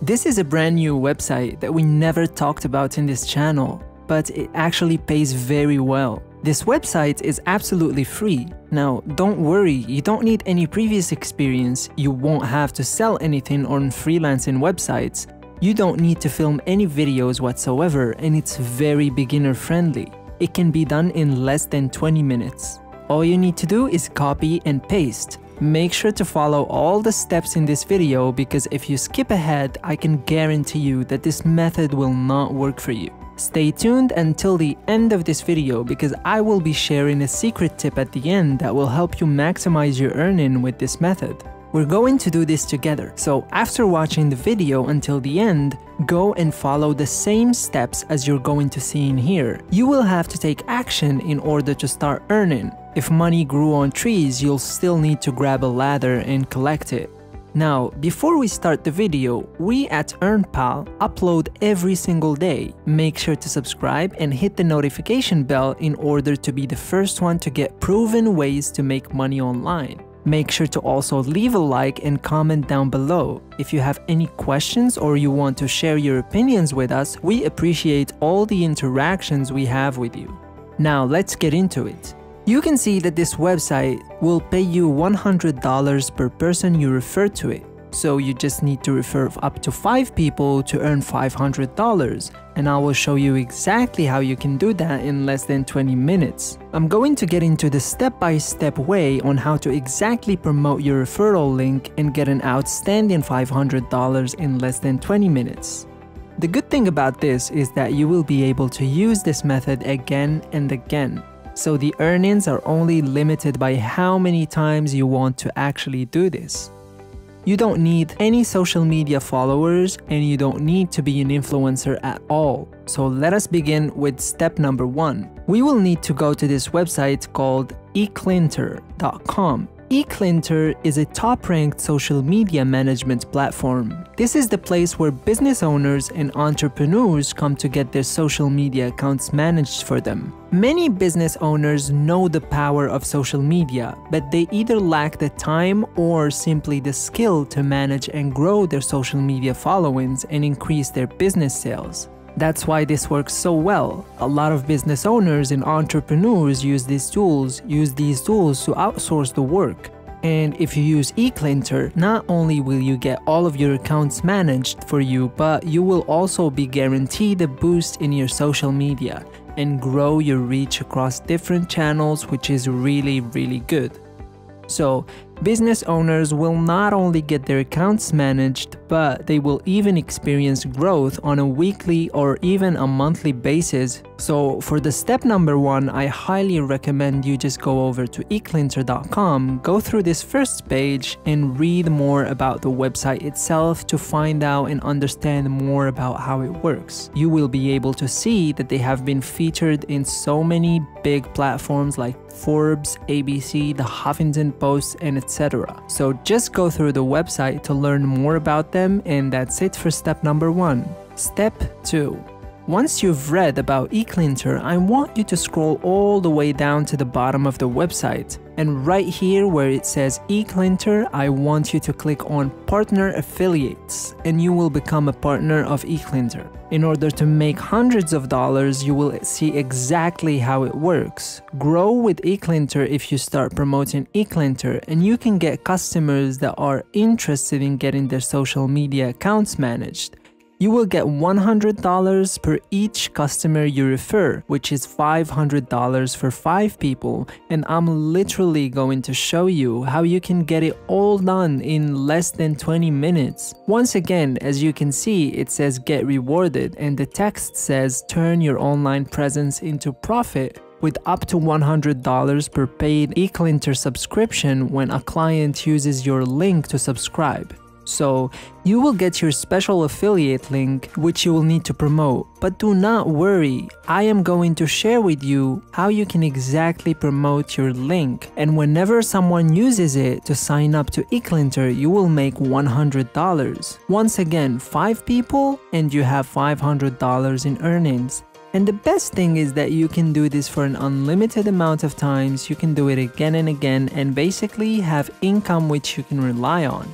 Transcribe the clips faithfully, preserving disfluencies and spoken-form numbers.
This is a brand new website that we never talked about in this channel, but it actually pays very well. This website is absolutely free. Now, don't worry, you don't need any previous experience, you won't have to sell anything on freelancing websites, you don't need to film any videos whatsoever, and it's very beginner friendly. It can be done in less than twenty minutes. All you need to do is copy and paste. Make sure to follow all the steps in this video because if you skip ahead, I can guarantee you that this method will not work for you. Stay tuned until the end of this video because I will be sharing a secret tip at the end that will help you maximize your earning with this method. We're going to do this together, so after watching the video until the end, go and follow the same steps as you're going to see in here. You will have to take action in order to start earning. If money grew on trees, you'll still need to grab a ladder and collect it. Now, before we start the video, we at EarnPal upload every single day. Make sure to subscribe and hit the notification bell in order to be the first one to get proven ways to make money online. Make sure to also leave a like and comment down below. If you have any questions or you want to share your opinions with us, we appreciate all the interactions we have with you. Now let's get into it. You can see that this website will pay you one hundred dollars per person you refer to it. So you just need to refer up to five people to earn five hundred dollars, and I will show you exactly how you can do that in less than twenty minutes. I'm going to get into the step-by-step way on how to exactly promote your referral link and get an outstanding five hundred dollars in less than twenty minutes. The good thing about this is that you will be able to use this method again and again. So the earnings are only limited by how many times you want to actually do this. You don't need any social media followers and you don't need to be an influencer at all. So let us begin with step number one. We will need to go to this website called e clinter dot com. eClinter is a top-ranked social media management platform. This is the place where business owners and entrepreneurs come to get their social media accounts managed for them. Many business owners know the power of social media, but they either lack the time or simply the skill to manage and grow their social media followings and increase their business sales. That's why this works so well. A lot of business owners and entrepreneurs use these tools, use these tools to outsource the work. And if you use eClinter, not only will you get all of your accounts managed for you, but you will also be guaranteed a boost in your social media and grow your reach across different channels, which is really, really good. So, business owners will not only get their accounts managed, but they will even experience growth on a weekly or even a monthly basis. So for the step number one, I highly recommend you just go over to e clinter dot com, go through this first page and read more about the website itself to find out and understand more about how it works. You will be able to see that they have been featured in so many big platforms like Forbes, A B C, the Huffington Post, and et cetera. So just go through the website to learn more about them, and that's it for step number one. Step two. Once you've read about eClinter, I want you to scroll all the way down to the bottom of the website. And right here where it says eClinter, I want you to click on Partner Affiliates, and you will become a partner of eClinter. In order to make hundreds of dollars, you will see exactly how it works. Grow with eClinter if you start promoting eClinter, and you can get customers that are interested in getting their social media accounts managed. You will get one hundred dollars per each customer you refer, which is five hundred dollars for five people, and I'm literally going to show you how you can get it all done in less than twenty minutes. Once again, as you can see, it says get rewarded, and the text says turn your online presence into profit with up to one hundred dollars per paid eClinter subscription when a client uses your link to subscribe. So, you will get your special affiliate link, which you will need to promote. But do not worry, I am going to share with you how you can exactly promote your link. And whenever someone uses it to sign up to eClinter, you will make one hundred dollars. Once again, five people and you have five hundred dollars in earnings. And the best thing is that you can do this for an unlimited amount of times. You can do it again and again and basically have income which you can rely on.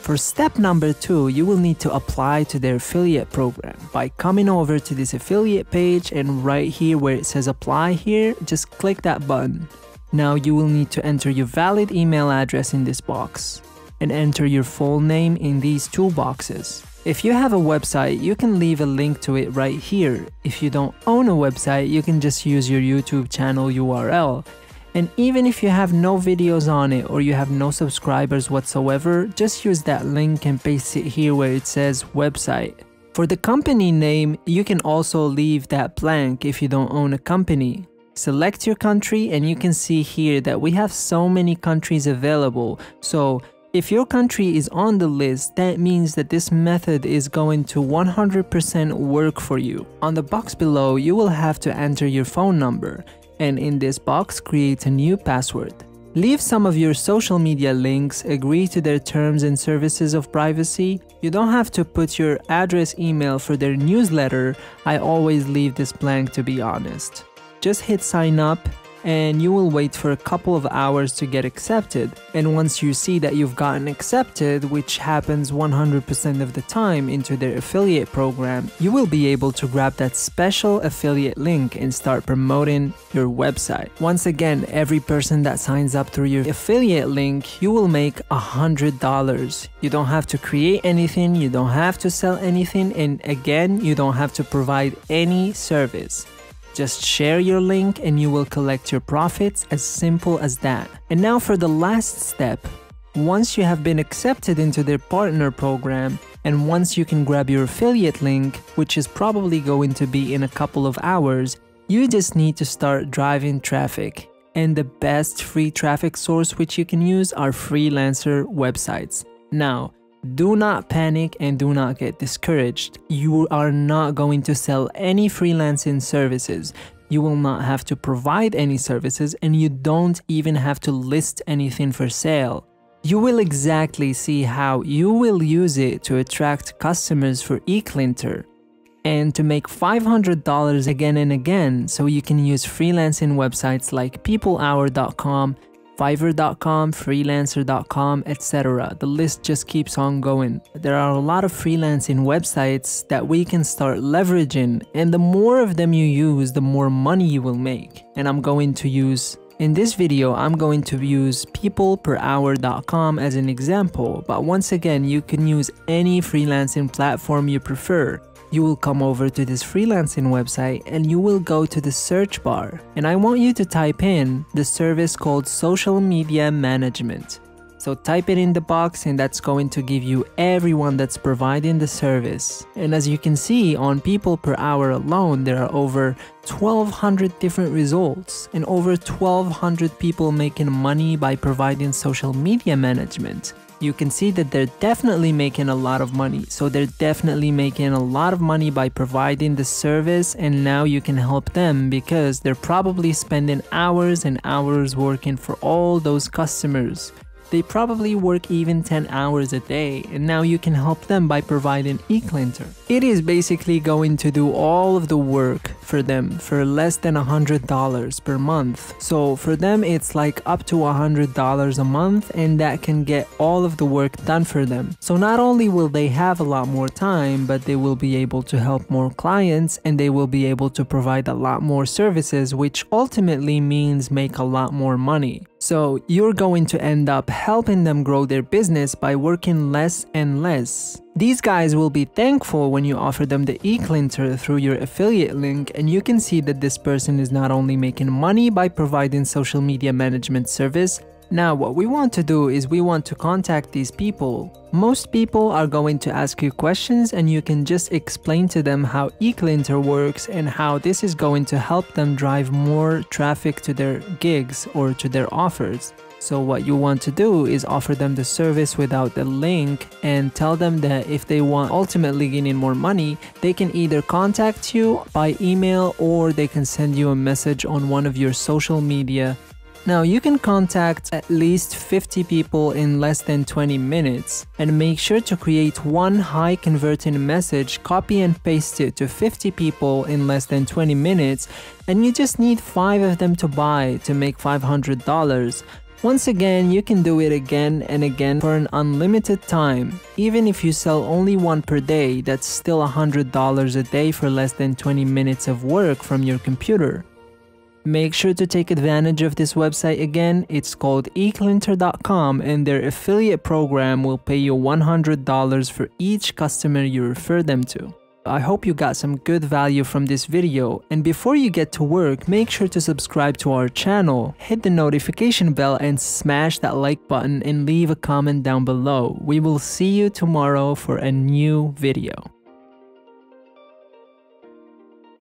For step number two, you will need to apply to their affiliate program by coming over to this affiliate page, and right here where it says apply here, just click that button. Now you will need to enter your valid email address in this box and enter your full name in these two boxes. If you have a website, you can leave a link to it right here. If you don't own a website, you can just use your YouTube channel U R L. And even if you have no videos on it or you have no subscribers whatsoever, just use that link and paste it here where it says website. For the company name, you can also leave that blank if you don't own a company. Select your country and you can see here that we have so many countries available. So if your country is on the list, that means that this method is going to one hundred percent work for you. On the box below, you will have to enter your phone number. And in this box, create a new password. Leave some of your social media links, agree to their terms and services of privacy. You don't have to put your address email for their newsletter. I always leave this blank, to be honest. Just hit sign up and you will wait for a couple of hours to get accepted. And once you see that you've gotten accepted, which happens one hundred percent of the time into their affiliate program, you will be able to grab that special affiliate link and start promoting your website. Once again, every person that signs up through your affiliate link, you will make a hundred dollars. You don't have to create anything, you don't have to sell anything, and again, you don't have to provide any service. Just share your link and you will collect your profits, as simple as that. And now for the last step. Once you have been accepted into their partner program, and once you can grab your affiliate link, which is probably going to be in a couple of hours, you just need to start driving traffic. And the best free traffic source which you can use are freelancer websites. Now, do not panic and do not get discouraged. You are not going to sell any freelancing services. You will not have to provide any services, and you don't even have to list anything for sale. You will exactly see how you will use it to attract customers for eClinter and to make five hundred dollars again and again, so you can use freelancing websites like people hour dot com, Fiverr dot com, freelancer dot com, et cetera. The list just keeps on going. There are a lot of freelancing websites that we can start leveraging, and the more of them you use, the more money you will make. And I'm going to use, in this video, I'm going to use people per hour dot com as an example, but once again, you can use any freelancing platform you prefer. You will come over to this freelancing website and you will go to the search bar, and I want you to type in the service called social media management. So type it in the box and that's going to give you everyone that's providing the service. And as you can see, on people per hour alone, there are over twelve hundred different results and over twelve hundred people making money by providing social media management. You can see that they're definitely making a lot of money. So they're definitely making a lot of money by providing the service, and now you can help them because they're probably spending hours and hours working for all those customers. They probably work even ten hours a day, and now you can help them by providing eClinter. It is basically going to do all of the work for them for less than one hundred dollars per month. So for them, it's like up to one hundred dollars a month, and that can get all of the work done for them. So not only will they have a lot more time, but they will be able to help more clients, and they will be able to provide a lot more services, which ultimately means make a lot more money. So you're going to end up helping them grow their business by working less and less. These guys will be thankful when you offer them the eClinter through your affiliate link, and you can see that this person is not only making money by providing social media management service. Now what we want to do is we want to contact these people. Most people are going to ask you questions, and you can just explain to them how eClinter works and how this is going to help them drive more traffic to their gigs or to their offers. So what you want to do is offer them the service without the link and tell them that if they want ultimately gaining more money, they can either contact you by email or they can send you a message on one of your social media. Now you can contact at least fifty people in less than twenty minutes, and make sure to create one high converting message, copy and paste it to fifty people in less than twenty minutes, and you just need five of them to buy to make five hundred dollars. Once again, you can do it again and again for an unlimited time. Even if you sell only one per day, that's still one hundred dollars a day for less than twenty minutes of work from your computer. Make sure to take advantage of this website again. It's called e clinter dot com, and their affiliate program will pay you one hundred dollars for each customer you refer them to. I hope you got some good value from this video, and before you get to work, make sure to subscribe to our channel, hit the notification bell and smash that like button and leave a comment down below. We will see you tomorrow for a new video.